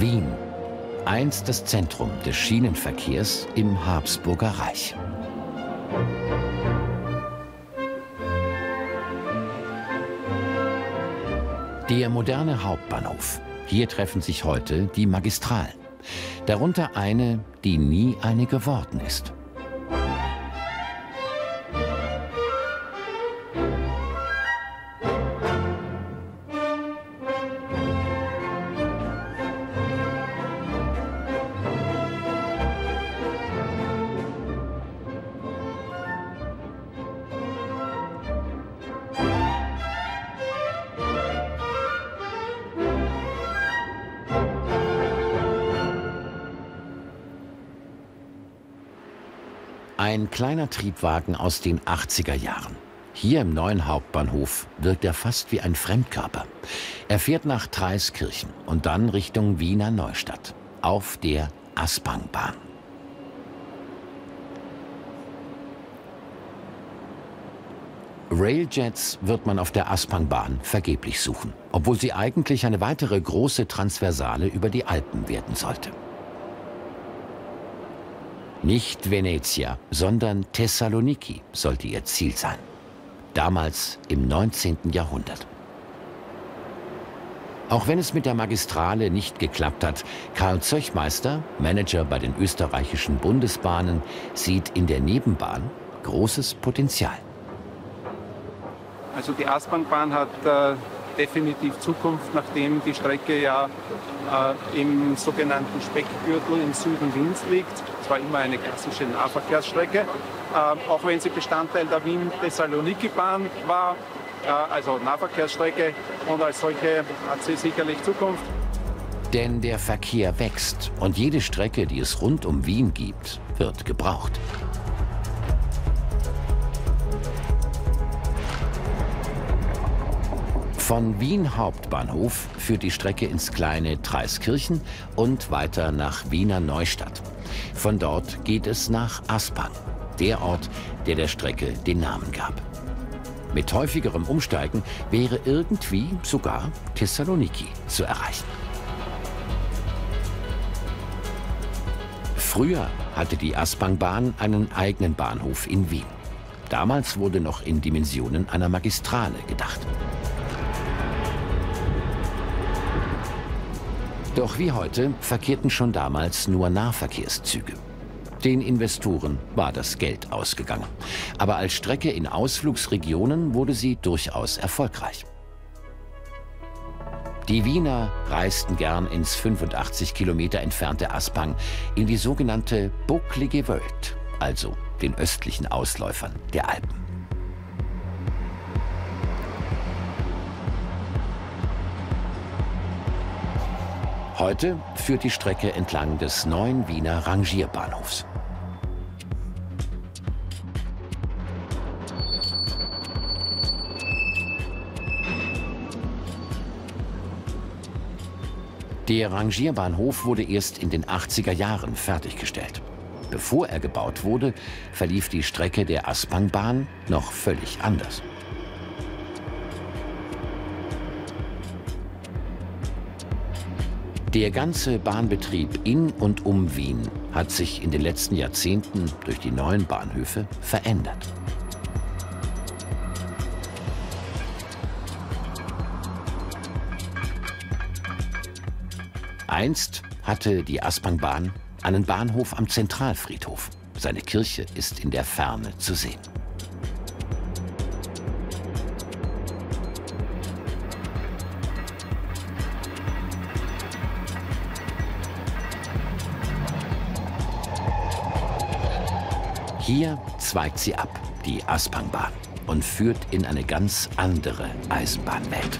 Wien, einst das Zentrum des Schienenverkehrs im Habsburger Reich. Der moderne Hauptbahnhof. Hier treffen sich heute die Magistralen. Darunter eine, die nie eine geworden ist. Ein kleiner Triebwagen aus den 80er Jahren. Hier im neuen Hauptbahnhof wirkt er fast wie ein Fremdkörper. Er fährt nach Traiskirchen und dann Richtung Wiener Neustadt auf der Aspangbahn. Railjets wird man auf der Aspangbahn vergeblich suchen, obwohl sie eigentlich eine weitere große Transversale über die Alpen werden sollte. Nicht Venezia, sondern Thessaloniki sollte ihr Ziel sein. Damals im 19. Jahrhundert. Auch wenn es mit der Magistrale nicht geklappt hat, Karl Zöchmeister, Manager bei den österreichischen Bundesbahnen, sieht in der Nebenbahn großes Potenzial. Also die Aspangbahn hat definitiv Zukunft, nachdem die Strecke ja im sogenannten Speckgürtel im Süden Wiens liegt. Es war immer eine klassische Nahverkehrsstrecke, auch wenn sie Bestandteil der Wien-Thessaloniki-Bahn war, also Nahverkehrsstrecke, und als solche hat sie sicherlich Zukunft. Denn der Verkehr wächst und jede Strecke, die es rund um Wien gibt, wird gebraucht. Von Wien Hauptbahnhof führt die Strecke ins kleine Traiskirchen und weiter nach Wiener Neustadt. Von dort geht es nach Aspang, der Ort, der der Strecke den Namen gab. Mit häufigerem Umsteigen wäre irgendwie sogar Thessaloniki zu erreichen. Früher hatte die Aspangbahn einen eigenen Bahnhof in Wien. Damals wurde noch in Dimensionen einer Magistrale gedacht. Doch wie heute verkehrten schon damals nur Nahverkehrszüge. Den Investoren war das Geld ausgegangen. Aber als Strecke in Ausflugsregionen wurde sie durchaus erfolgreich. Die Wiener reisten gern ins 85 Kilometer entfernte Aspang, in die sogenannte Bucklige Wöld, also den östlichen Ausläufern der Alpen. Heute führt die Strecke entlang des neuen Wiener Rangierbahnhofs. Der Rangierbahnhof wurde erst in den 80er Jahren fertiggestellt. Bevor er gebaut wurde, verlief die Strecke der Aspangbahn noch völlig anders. Der ganze Bahnbetrieb in und um Wien hat sich in den letzten Jahrzehnten durch die neuen Bahnhöfe verändert. Einst hatte die Aspangbahn einen Bahnhof am Zentralfriedhof. Seine Kirche ist in der Ferne zu sehen. Hier zweigt sie ab, die Aspangbahn, und führt in eine ganz andere Eisenbahnwelt.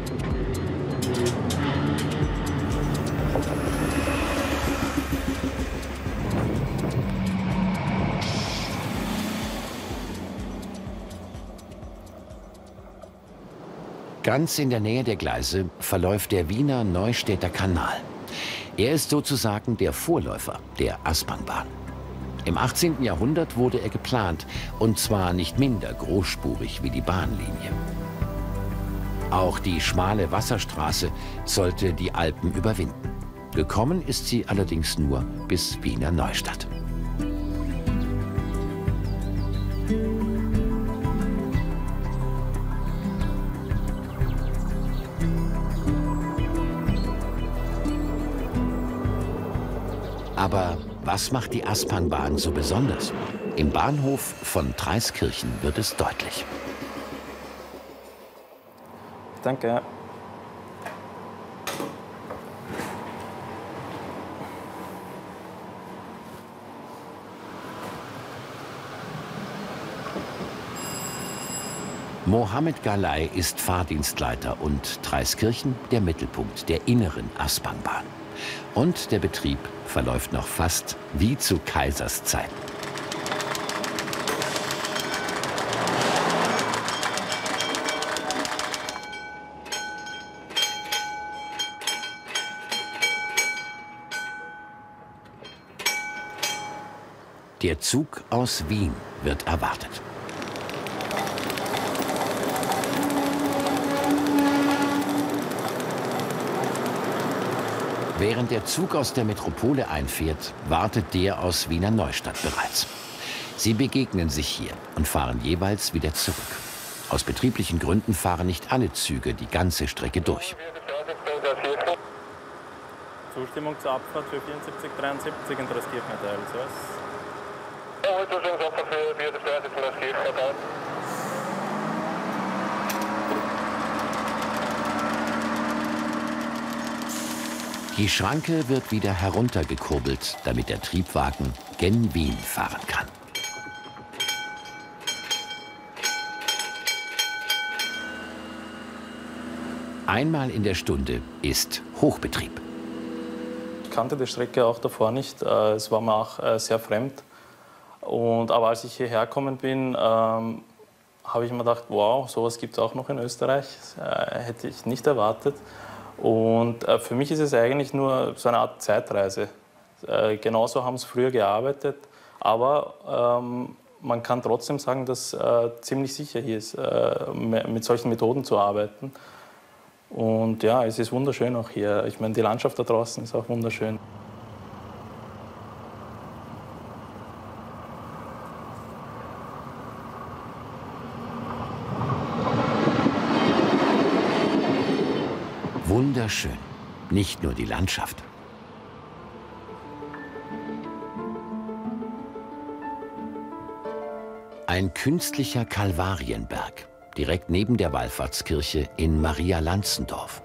Ganz in der Nähe der Gleise verläuft der Wiener Neustädter Kanal. Er ist sozusagen der Vorläufer der Aspangbahn. Im 18. Jahrhundert wurde er geplant, und zwar nicht minder großspurig wie die Bahnlinie. Auch die schmale Wasserstraße sollte die Alpen überwinden. Gekommen ist sie allerdings nur bis Wiener Neustadt. Aber was macht die Aspangbahn so besonders? Im Bahnhof von Traiskirchen wird es deutlich. Danke. Mohammed Galay ist Fahrdienstleiter und Traiskirchen der Mittelpunkt der inneren Aspangbahn. Und der Betrieb verläuft noch fast wie zu Kaisers Zeiten. Der Zug aus Wien wird erwartet. Während der Zug aus der Metropole einfährt, wartet der aus Wiener Neustadt bereits. Sie begegnen sich hier und fahren jeweils wieder zurück. Aus betrieblichen Gründen fahren nicht alle Züge die ganze Strecke durch. Zustimmung zur Abfahrt für 7473 in Traiskirchen erteilt. Die Schranke wird wieder heruntergekurbelt, damit der Triebwagen gen Wien fahren kann. Einmal in der Stunde ist Hochbetrieb. Ich kannte die Strecke auch davor nicht. Es war mir auch sehr fremd. Aber als ich hierher gekommen bin, habe ich mir gedacht, wow, sowas gibt es auch noch in Österreich. Hätte ich nicht erwartet. Und für mich ist es eigentlich nur so eine Art Zeitreise. Genauso haben es früher gearbeitet, aber man kann trotzdem sagen, dass ziemlich sicher hier ist, mit solchen Methoden zu arbeiten. Und ja, es ist wunderschön auch hier. Ich meine, die Landschaft da draußen ist auch wunderschön. Wunderschön, nicht nur die Landschaft. Ein künstlicher Kalvarienberg, direkt neben der Wallfahrtskirche in Maria-Lanzendorf.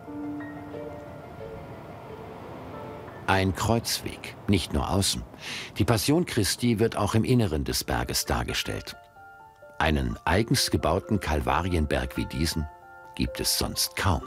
Ein Kreuzweg, nicht nur außen. Die Passion Christi wird auch im Inneren des Berges dargestellt. Einen eigens gebauten Kalvarienberg wie diesen gibt es sonst kaum.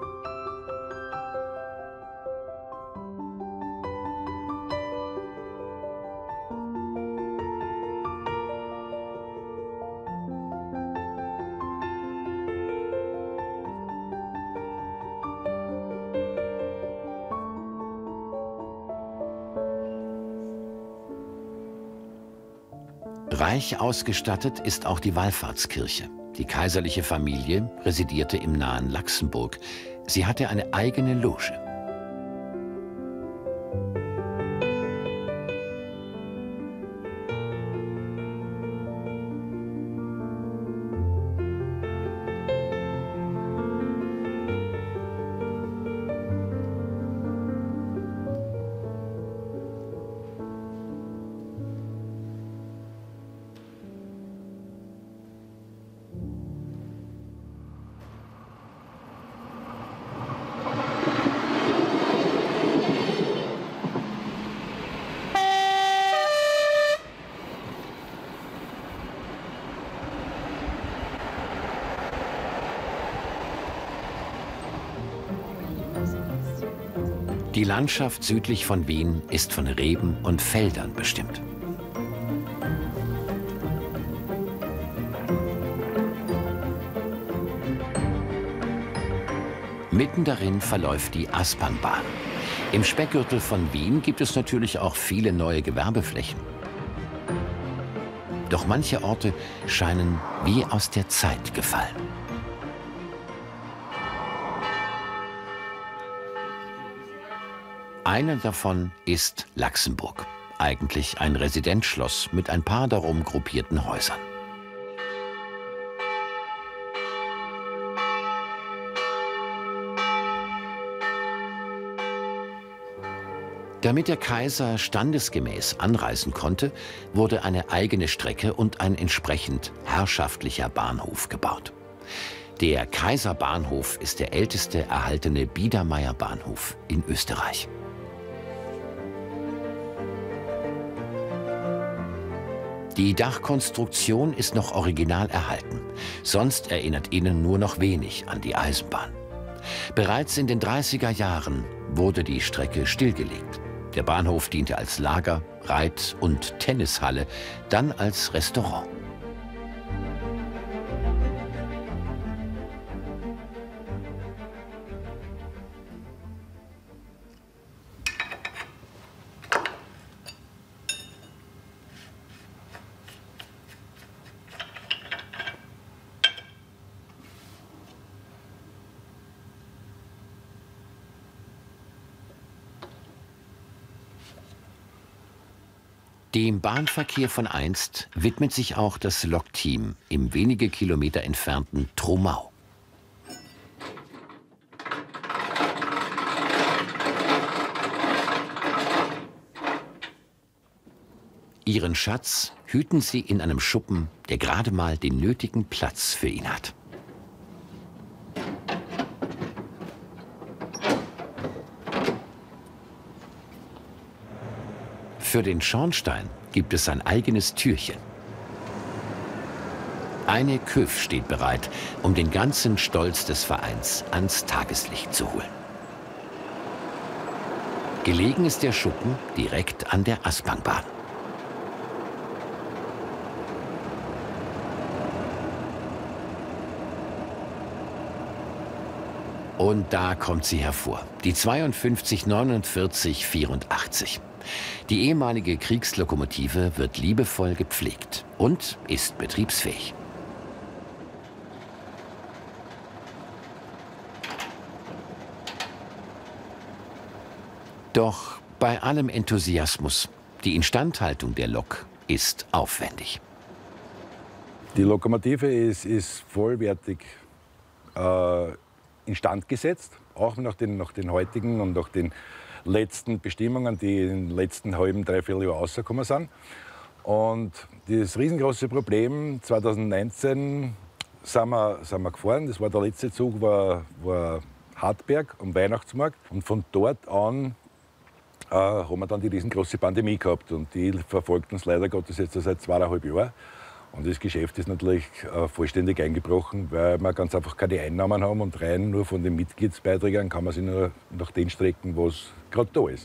Reich ausgestattet ist auch die Wallfahrtskirche. Die kaiserliche Familie residierte im nahen Laxenburg. Sie hatte eine eigene Loge. Die Landschaft südlich von Wien ist von Reben und Feldern bestimmt. Mitten darin verläuft die Aspangbahn. Im Speckgürtel von Wien gibt es natürlich auch viele neue Gewerbeflächen. Doch manche Orte scheinen wie aus der Zeit gefallen. Eine davon ist Laxenburg, eigentlich ein Residenzschloss mit ein paar darum gruppierten Häusern. Damit der Kaiser standesgemäß anreisen konnte, wurde eine eigene Strecke und ein entsprechend herrschaftlicher Bahnhof gebaut. Der Kaiserbahnhof ist der älteste erhaltene Biedermeierbahnhof in Österreich. Die Dachkonstruktion ist noch original erhalten, sonst erinnert ihnen nur noch wenig an die Eisenbahn. Bereits in den 30er Jahren wurde die Strecke stillgelegt. Der Bahnhof diente als Lager, Reit- und Tennishalle, dann als Restaurant. Dem Bahnverkehr von einst widmet sich auch das Lokteam im wenige Kilometer entfernten Trumau. Ihren Schatz hüten sie in einem Schuppen, der gerade mal den nötigen Platz für ihn hat. Für den Schornstein gibt es ein eigenes Türchen. Eine Küff steht bereit, um den ganzen Stolz des Vereins ans Tageslicht zu holen. Gelegen ist der Schuppen direkt an der Aspangbahn. Und da kommt sie hervor, die 52 49 84. Die ehemalige Kriegslokomotive wird liebevoll gepflegt und ist betriebsfähig. Doch bei allem Enthusiasmus, die Instandhaltung der Lok ist aufwendig. Die Lokomotive ist vollwertig instand gesetzt, auch nach den heutigen und nach den letzten Bestimmungen, die im letzten halben, dreiviertel Jahr rausgekommen sind. Und das riesengroße Problem, 2019 sind wir gefahren, das war der letzte Zug, war Hartberg am Weihnachtsmarkt. Und von dort an haben wir dann die riesengroße Pandemie gehabt. Und die verfolgt uns leider Gottes jetzt seit 2,5 Jahren. Und das Geschäft ist natürlich vollständig eingebrochen, weil wir ganz einfach keine Einnahmen haben und rein nur von den Mitgliedsbeiträgen kann man sich nur nach den strecken, was gerade da ist.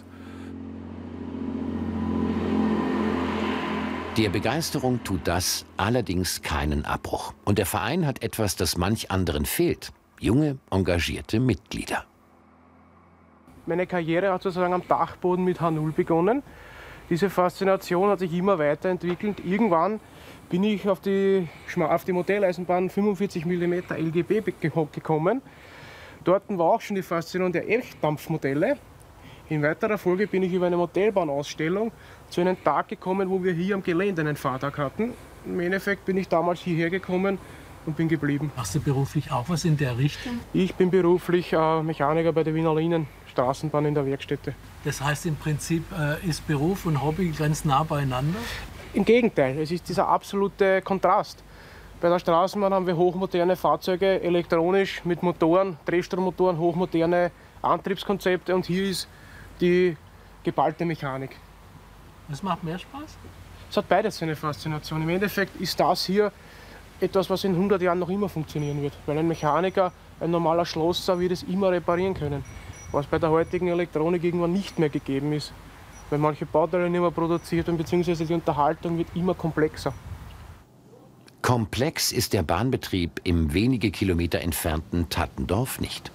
Der Begeisterung tut das allerdings keinen Abbruch. Und der Verein hat etwas, das manch anderen fehlt: junge, engagierte Mitglieder. Meine Karriere hat sozusagen am Dachboden mit H0 begonnen. Diese Faszination hat sich immer weiterentwickelt. Irgendwann bin ich auf die Modelleisenbahn 45 mm LGB gekommen. Dort war auch schon die Faszination der Echtdampfmodelle. In weiterer Folge bin ich über eine Modellbahnausstellung zu einem Tag gekommen, wo wir hier am Gelände einen Fahrtag hatten. Im Endeffekt bin ich damals hierher gekommen und bin geblieben. Machst du beruflich auch was in der Richtung? Ich bin beruflich Mechaniker bei der Wiener Linien, Straßenbahn in der Werkstätte. Das heißt im Prinzip ist Beruf und Hobby ganz nah beieinander? Im Gegenteil, es ist dieser absolute Kontrast. Bei der Straßenbahn haben wir hochmoderne Fahrzeuge, elektronisch mit Motoren, Drehstrommotoren, hochmoderne Antriebskonzepte, und hier ist die geballte Mechanik. Das macht mehr Spaß? Es hat beides seine Faszination. Im Endeffekt ist das hier etwas, was in 100 Jahren noch immer funktionieren wird. Weil ein Mechaniker, ein normaler Schlosser wird es immer reparieren können. Was bei der heutigen Elektronik irgendwann nicht mehr gegeben ist. Weil manche Bauteile nicht mehr produziert werden, beziehungsweise die Unterhaltung wird immer komplexer. Komplex ist der Bahnbetrieb im wenige Kilometer entfernten Tattendorf nicht.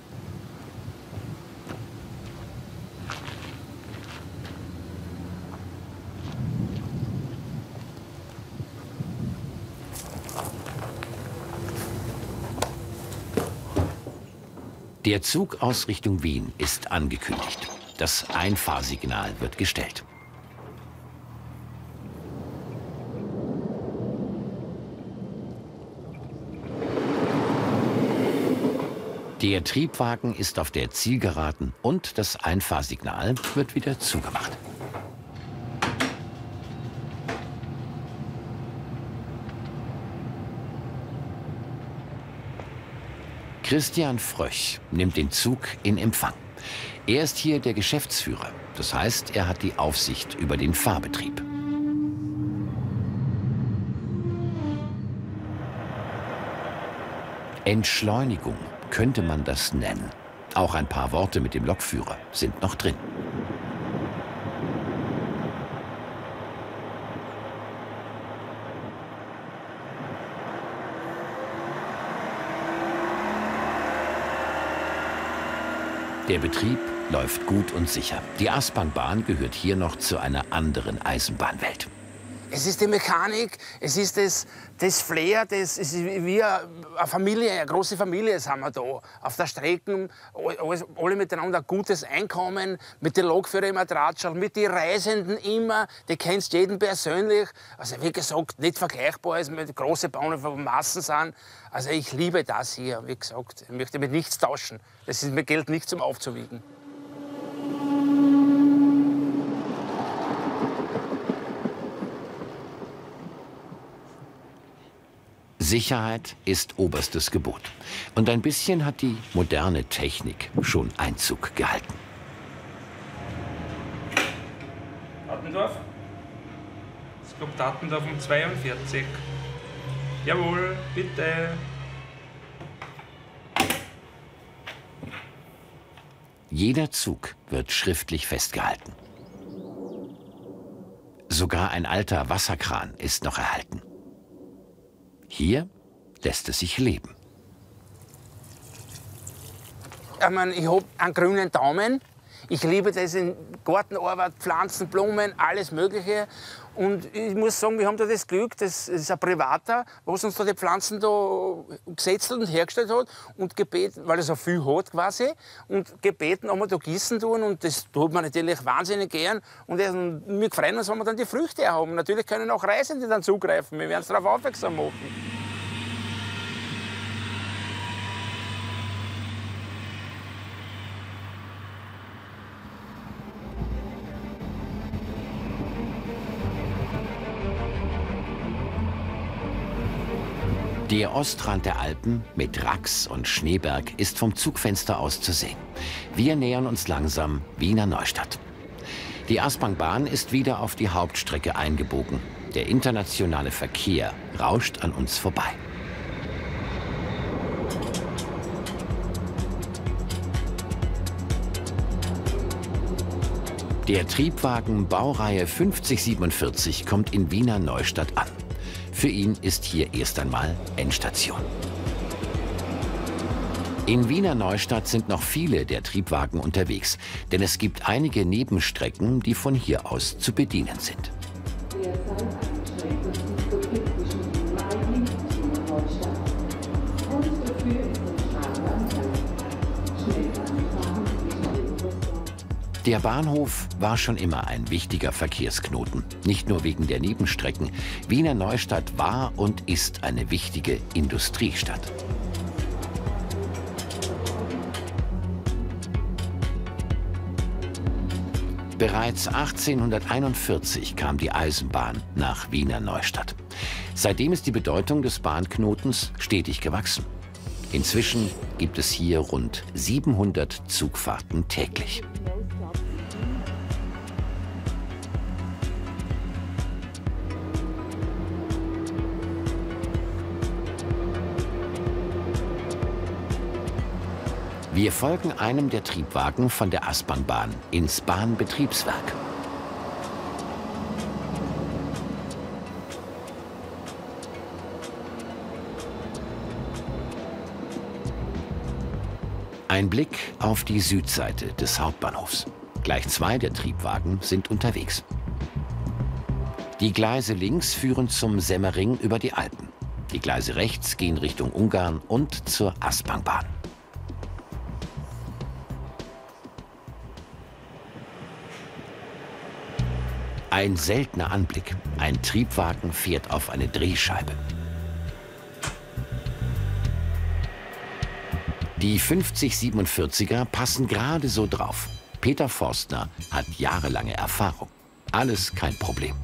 Der Zug aus Richtung Wien ist angekündigt. Das Einfahrsignal wird gestellt. Der Triebwagen ist auf der Zielgeraden und das Einfahrsignal wird wieder zugemacht. Christian Fröch nimmt den Zug in Empfang. Er ist hier der Geschäftsführer. Das heißt, er hat die Aufsicht über den Fahrbetrieb. Entschleunigung könnte man das nennen. Auch ein paar Worte mit dem Lokführer sind noch drin. Der Betrieb läuft gut und sicher. Die Aspang-Bahn gehört hier noch zu einer anderen Eisenbahnwelt. Es ist die Mechanik, es ist das Flair, es ist wie eine Familie, eine große Familie sind wir da. Auf der Strecke, alle miteinander ein gutes Einkommen, mit den Lokführern immer Drahtschall, mit den Reisenden immer, die kennst jeden persönlich. Also wie gesagt, nicht vergleichbar, als mit großen Bauern von Massen sind. Also ich liebe das hier, wie gesagt, ich möchte mit nichts tauschen. Das ist mir Geld nicht zum Aufzuwiegen. Sicherheit ist oberstes Gebot. Und ein bisschen hat die moderne Technik schon Einzug gehalten. Dattendorf? Es kommt Dattendorf um 42. Jawohl, bitte. Jeder Zug wird schriftlich festgehalten. Sogar ein alter Wasserkran ist noch erhalten. Hier lässt es sich leben. Ich meine, ich habe einen grünen Daumen. Ich liebe das in Gartenarbeit, Pflanzen, Blumen, alles Mögliche. Und ich muss sagen, wir haben da das Glück, das ist ein Privater, was uns da die Pflanzen da gesetzt und hergestellt hat und gebeten, weil er so viel hat quasi, und gebeten, ob wir da gießen tun, und das tut man natürlich wahnsinnig gern. Und wir freuen uns, wenn wir dann die Früchte haben. Natürlich können auch Reisende dann zugreifen, wir werden es darauf aufmerksam machen. Der Ostrand der Alpen mit Rax und Schneeberg ist vom Zugfenster aus zu sehen. Wir nähern uns langsam Wiener Neustadt. Die Aspang-Bahn ist wieder auf die Hauptstrecke eingebogen. Der internationale Verkehr rauscht an uns vorbei. Der Triebwagen Baureihe 5047 kommt in Wiener Neustadt an. Für ihn ist hier erst einmal Endstation. In Wiener Neustadt sind noch viele der Triebwagen unterwegs, denn es gibt einige Nebenstrecken, die von hier aus zu bedienen sind. Der Bahnhof war schon immer ein wichtiger Verkehrsknoten. Nicht nur wegen der Nebenstrecken. Wiener Neustadt war und ist eine wichtige Industriestadt. Bereits 1841 kam die Eisenbahn nach Wiener Neustadt. Seitdem ist die Bedeutung des Bahnknotens stetig gewachsen. Inzwischen gibt es hier rund 700 Zugfahrten täglich. Wir folgen einem der Triebwagen von der Aspang-Bahn ins Bahnbetriebswerk. Ein Blick auf die Südseite des Hauptbahnhofs. Gleich zwei der Triebwagen sind unterwegs. Die Gleise links führen zum Semmering über die Alpen. Die Gleise rechts gehen Richtung Ungarn und zur Aspang-Bahn. Ein seltener Anblick. Ein Triebwagen fährt auf eine Drehscheibe. Die 5047er passen gerade so drauf. Peter Forstner hat jahrelange Erfahrung. Alles kein Problem.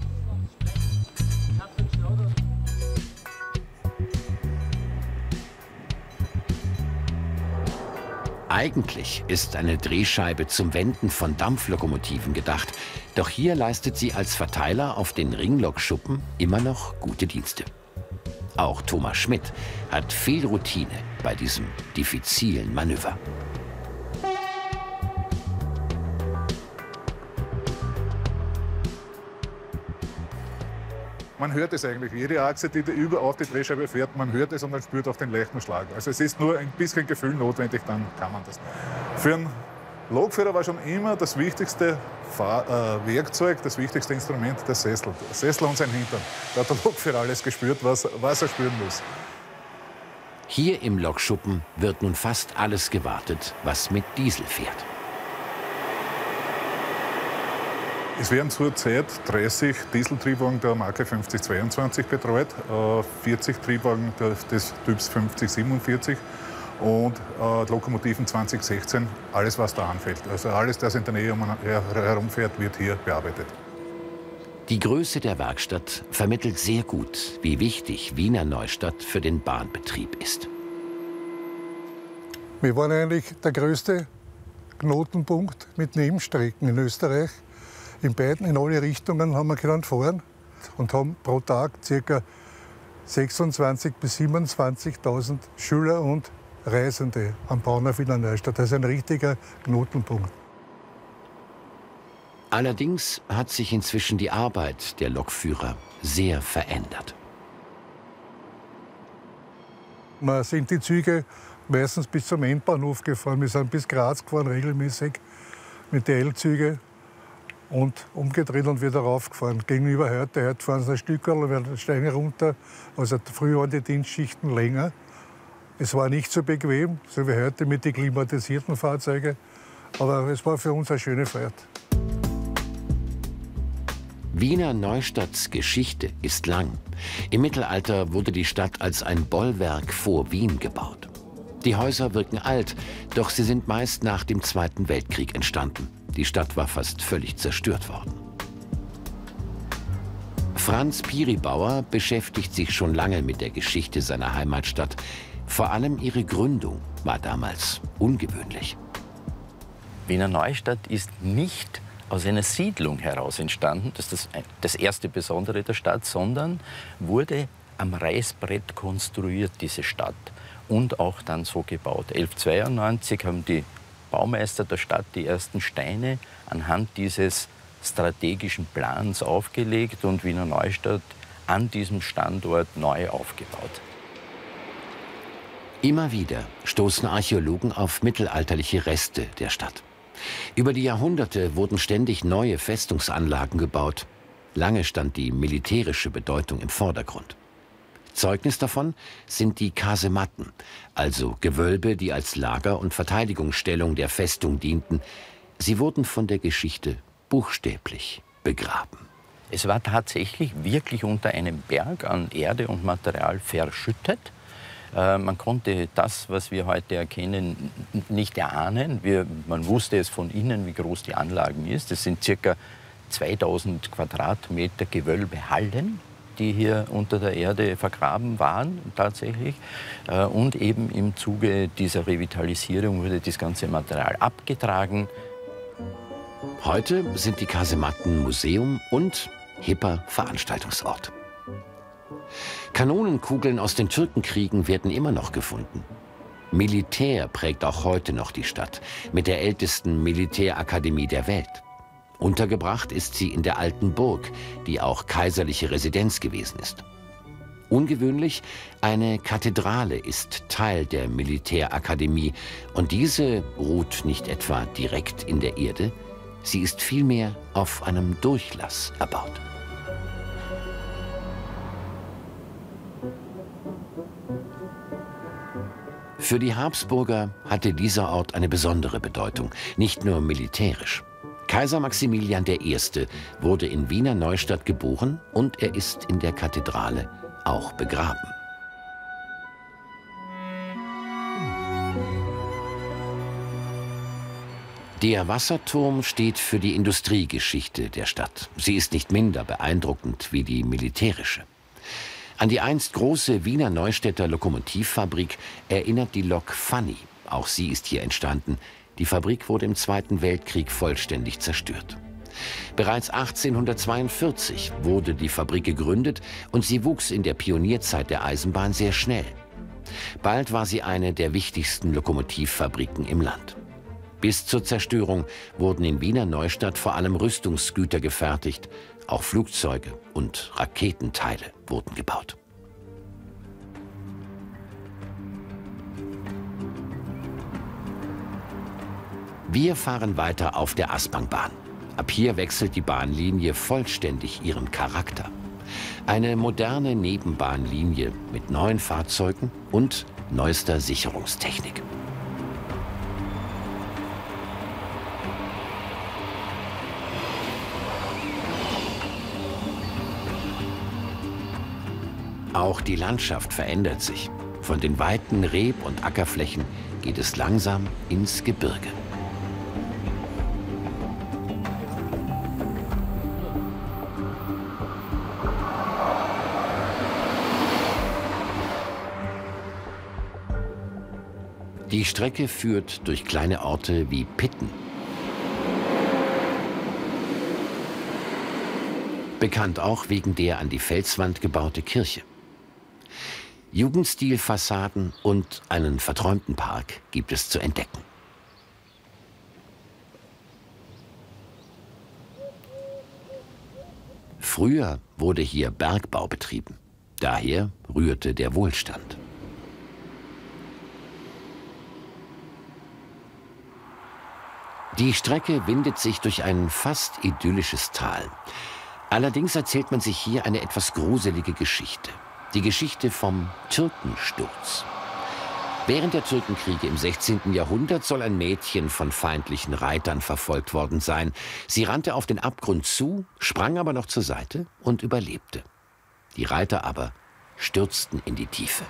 Eigentlich ist eine Drehscheibe zum Wenden von Dampflokomotiven gedacht. Doch hier leistet sie als Verteiler auf den Ringlokschuppen immer noch gute Dienste. Auch Thomas Schmidt hat viel Routine bei diesem diffizilen Manöver. Man hört es eigentlich. Jede Achse, die über auf die Drehscheibe fährt, man hört es und man spürt auch den leichten Schlag. Also es ist nur ein bisschen Gefühl notwendig, dann kann man das. Für einen Lokführer war schon immer das wichtigste Werkzeug, das wichtigste Instrument der Sessel. Der Sessel und sein Hintern. Da hat der Lokführer alles gespürt, was er spüren muss. Hier im Lokschuppen wird nun fast alles gewartet, was mit Diesel fährt. Es werden zurzeit 30 Dieseltriebwagen der Marke 5022 betreut, 40 Triebwagen des Typs 5047 und Lokomotiven 2016, alles was da anfällt. Also alles, das in der Nähe herumfährt, wird hier bearbeitet. Die Größe der Werkstatt vermittelt sehr gut, wie wichtig Wiener Neustadt für den Bahnbetrieb ist. Wir waren eigentlich der größte Knotenpunkt mit Nebenstrecken in Österreich. In alle Richtungen haben wir können fahren und haben pro Tag ca. 26.000 bis 27.000 Schüler und Reisende am Bahnhof Wiener Neustadt. Das ist ein richtiger Knotenpunkt. Allerdings hat sich inzwischen die Arbeit der Lokführer sehr verändert. Wir sind die Züge meistens bis zum Endbahnhof gefahren. Wir sind bis Graz gefahren, regelmäßig mit den L-Zügen. Und umgedreht und wieder raufgefahren. Gegenüber heute fahren sie ein Stück und werden steigen runter. Also früher waren die Dienstschichten länger. Es war nicht so bequem, so wie heute mit den klimatisierten Fahrzeugen. Aber es war für uns eine schöne Fahrt. Wiener Neustadts Geschichte ist lang. Im Mittelalter wurde die Stadt als ein Bollwerk vor Wien gebaut. Die Häuser wirken alt, doch sie sind meist nach dem Zweiten Weltkrieg entstanden. Die Stadt war fast völlig zerstört worden. Franz Piribauer beschäftigt sich schon lange mit der Geschichte seiner Heimatstadt. Vor allem ihre Gründung war damals ungewöhnlich. Wiener Neustadt ist nicht aus einer Siedlung heraus entstanden, das ist das erste Besondere der Stadt, sondern wurde am Reißbrett konstruiert, diese Stadt. Und auch dann so gebaut. 1192 haben die Baumeister der Stadt die ersten Steine anhand dieses strategischen Plans aufgelegt und Wiener Neustadt an diesem Standort neu aufgebaut. Immer wieder stoßen Archäologen auf mittelalterliche Reste der Stadt. Über die Jahrhunderte wurden ständig neue Festungsanlagen gebaut. Lange stand die militärische Bedeutung im Vordergrund. Zeugnis davon sind die Kasematten, also Gewölbe, die als Lager- und Verteidigungsstellung der Festung dienten. Sie wurden von der Geschichte buchstäblich begraben. Es war tatsächlich wirklich unter einem Berg an Erde und Material verschüttet. Man konnte das, was wir heute erkennen, nicht erahnen. Man wusste es von innen, wie groß die Anlagen ist. Es sind ca. 2000 Quadratmeter Gewölbehallen, die hier unter der Erde vergraben waren tatsächlich. Und eben im Zuge dieser Revitalisierung wurde das ganze Material abgetragen. Heute sind die Kasematten Museum und hipper Veranstaltungsort. Kanonenkugeln aus den Türkenkriegen werden immer noch gefunden. Militär prägt auch heute noch die Stadt, mit der ältesten Militärakademie der Welt. Untergebracht ist sie in der alten Burg, die auch kaiserliche Residenz gewesen ist. Ungewöhnlich, eine Kathedrale ist Teil der Militärakademie und diese ruht nicht etwa direkt in der Erde, sie ist vielmehr auf einem Durchlass erbaut. Für die Habsburger hatte dieser Ort eine besondere Bedeutung, nicht nur militärisch. Kaiser Maximilian I. wurde in Wiener Neustadt geboren und er ist in der Kathedrale auch begraben. Der Wasserturm steht für die Industriegeschichte der Stadt. Sie ist nicht minder beeindruckend wie die militärische. An die einst große Wiener Neustädter Lokomotivfabrik erinnert die Lok Fanny. Auch sie ist hier entstanden. Die Fabrik wurde im Zweiten Weltkrieg vollständig zerstört. Bereits 1842 wurde die Fabrik gegründet und sie wuchs in der Pionierzeit der Eisenbahn sehr schnell. Bald war sie eine der wichtigsten Lokomotivfabriken im Land. Bis zur Zerstörung wurden in Wiener Neustadt vor allem Rüstungsgüter gefertigt. Auch Flugzeuge und Raketenteile wurden gebaut. Wir fahren weiter auf der Aspangbahn. Ab hier wechselt die Bahnlinie vollständig ihren Charakter. Eine moderne Nebenbahnlinie mit neuen Fahrzeugen und neuester Sicherungstechnik. Auch die Landschaft verändert sich. Von den weiten Reb- und Ackerflächen geht es langsam ins Gebirge. Die Strecke führt durch kleine Orte wie Pitten. Bekannt auch wegen der an die Felswand gebaute Kirche. Jugendstilfassaden und einen verträumten Park gibt es zu entdecken. Früher wurde hier Bergbau betrieben. Daher rührte der Wohlstand. Die Strecke windet sich durch ein fast idyllisches Tal. Allerdings erzählt man sich hier eine etwas gruselige Geschichte. Die Geschichte vom Türkensturz. Während der Türkenkriege im 16. Jahrhundert soll ein Mädchen von feindlichen Reitern verfolgt worden sein. Sie rannte auf den Abgrund zu, sprang aber noch zur Seite und überlebte. Die Reiter aber stürzten in die Tiefe.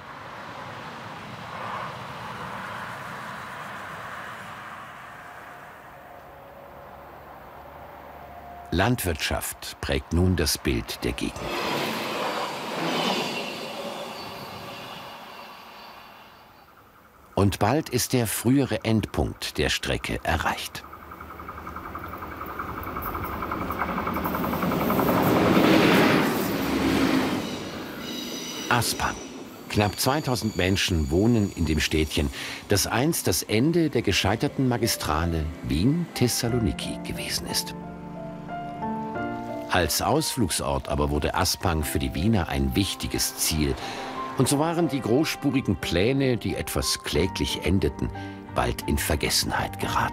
Landwirtschaft prägt nun das Bild der Gegend. Und bald ist der frühere Endpunkt der Strecke erreicht. Aspang. Knapp 2000 Menschen wohnen in dem Städtchen, das einst das Ende der gescheiterten Magistrale Wien-Thessaloniki gewesen ist. Als Ausflugsort aber wurde Aspang für die Wiener ein wichtiges Ziel. Und so waren die großspurigen Pläne, die etwas kläglich endeten, bald in Vergessenheit geraten.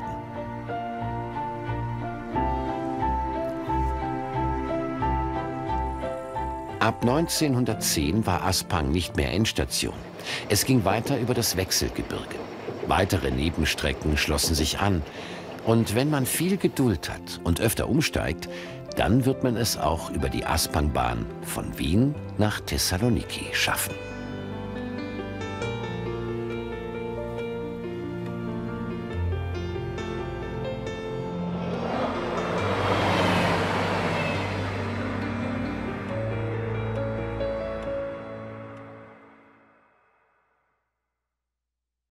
Ab 1910 war Aspang nicht mehr Endstation. Es ging weiter über das Wechselgebirge. Weitere Nebenstrecken schlossen sich an. Und wenn man viel Geduld hat und öfter umsteigt, dann wird man es auch über die Aspangbahn von Wien nach Thessaloniki schaffen.